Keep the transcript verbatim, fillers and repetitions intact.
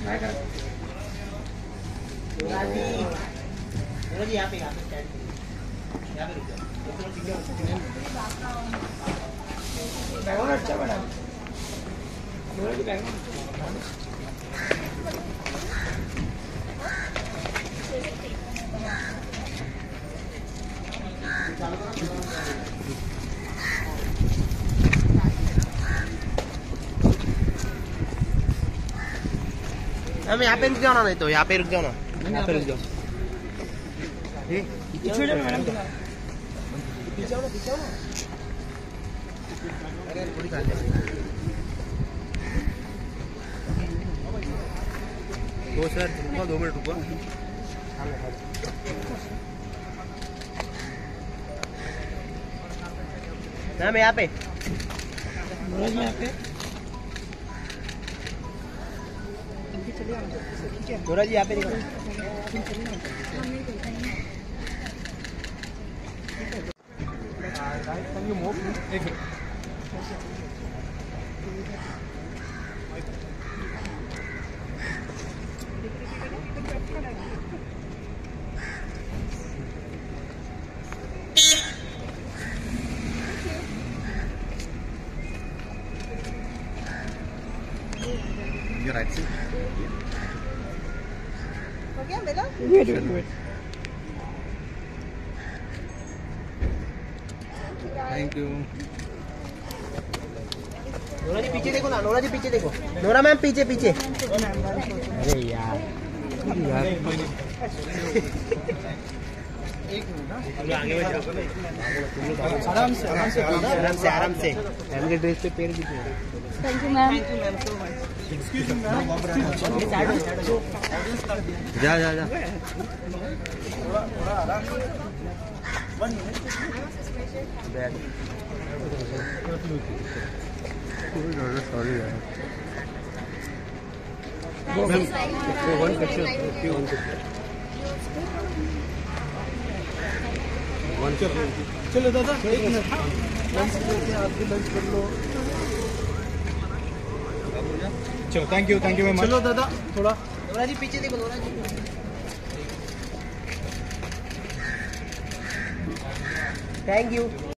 जी यहाँ पे यहाँ पे स्टैंड यहाँ पे रुक जाओ। बैकग्राउंड अच्छा बना। नोरा जी बैकग्राउंड हम यहाँ पे रुक जाओ ना, नहीं तो यहाँ पे रुक जाओ ना, यहाँ पे रुक जाओ। पीछे जाओ मैडम, पीछे आओ ना, पीछे आओ ना। अरे थोड़ी खाली दो सर रुको, दो मिनट रुको। मैम यहाँ पे, यहाँ पे नोरा जी यहाँ पे देखो। Your right seat. हो गया मेरा? Wait, wait, wait. Thank you. Nora ji पीछे देखो ना, नोरा जी पीछे देखो। नोरा मैम पीछे पीछे। अरे यार यार एक मिनट ना, आगे बढ़ जाओ। आराम से आराम से आराम से आराम से मैम के ड्रेस पे पैर दीजिए। Thank you ma'am. Thank you ma'am so much. Excuse me ma'am, जा जा जा। थोड़ा थोड़ा आराम से। One minute back. सॉरी यार। वन पिक्चर वन पिक्चर चलो दादा एक मिनट लंच करके आप भी लंच कर लो। चलो thank you thank you very much. चलो दादा थोड़ा नोरा जी पीछे देखो, नोरा जी थैंक यू।